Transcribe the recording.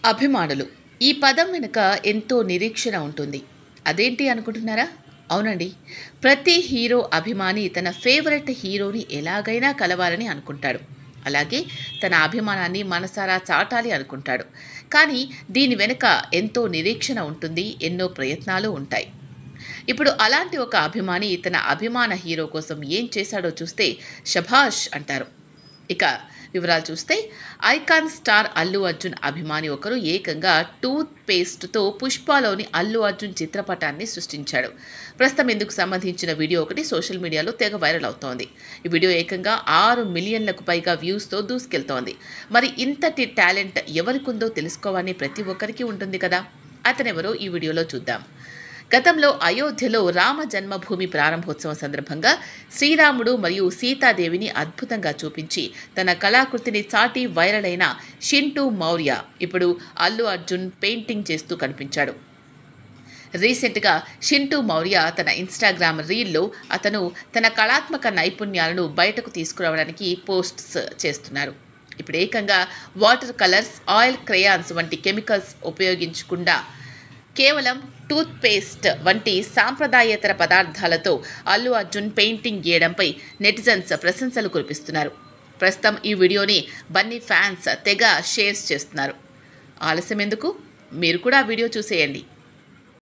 అభిమానులు ఈ పదం వెనుక ఎంతో నిరీక్షణ ఉంటుంది. అదేంటి అనుకుంటున్నారా? అవునండి. ప్రతి హీరో అభిమాని తన ఫేవరెట్ హీరోని ఎలాగైనా కలవాలని అనుకుంటాడు. అలాగే తన అభిమానాన్ని మనసారా చాటాలి అనుకుంటాడు. కానీ దీని వెనుక ఎంతో నిరీక్షణ ఉంటుంది, ఎన్నో ప్రయత్నాలు ఉంటాయి. ఇప్పుడు అలాంటి ఒక అభిమాని తన అభిమాన హీరో కోసం ఏం చేశాడో చూస్తే శభాష్ అంటారు. ఇక వివరాలు చూస్తే ఐకాన్ స్టార్ అల్లు అర్జున్ అభిమాని ఒకరు ఏకంగా టూత్ పేస్ట్తో పుష్పలోని అల్లు అర్జున్ చిత్రపటాన్ని సృష్టించాడు. ప్రస్తుతం ఇందుకు సంబంధించిన వీడియో ఒకటి సోషల్ మీడియాలో తెగ వైరల్ అవుతోంది. ఈ వీడియో ఏకంగా 6 మిలియన్లకు పైగా వ్యూస్తో దూసుకెళ్తోంది. మరి ఇంతటి టాలెంట్ ఎవరికుందో తెలుసుకోవాలని ప్రతి ఒక్కరికి ఉంటుంది కదా. అతనెవరో ఈ వీడియోలో చూద్దాం. గతంలో అయోధ్యలో రామ జన్మభూమి ప్రారంభోత్సవం సందర్భంగా శ్రీరాముడు మరియు సీతాదేవిని అద్భుతంగా చూపించి తన కళాకృతిని చాటి వైరల్ అయిన షింటూ మౌర్య ఇప్పుడు అల్లు అర్జున్ పెయింటింగ్ చేస్తూ కనిపించాడు. రీసెంట్గా షింటూ మౌర్య తన ఇన్స్టాగ్రామ్ రీల్లో అతను తన కళాత్మక నైపుణ్యాలను బయటకు తీసుకురావడానికి పోస్ట్స్ చేస్తున్నారు. ఇప్పుడు ఏకంగా వాటర్ కలర్స్, ఆయిల్ క్రేయాన్స్ వంటి కెమికల్స్ ఉపయోగించకుండా కేవలం టూత్ పేస్ట్ వంటి సాంప్రదాయేతర పదార్థాలతో అల్లు అర్జున్ పెయింటింగ్ గీయడంపై నెటిజన్స్ ప్రశంసలు కురిపిస్తున్నారు. ప్రస్తుతం ఈ వీడియోని బన్నీ ఫ్యాన్స్ తెగ షేర్స్ చేస్తున్నారు. ఆలస్యం ఎందుకు? మీరు కూడా వీడియో చూసేయండి.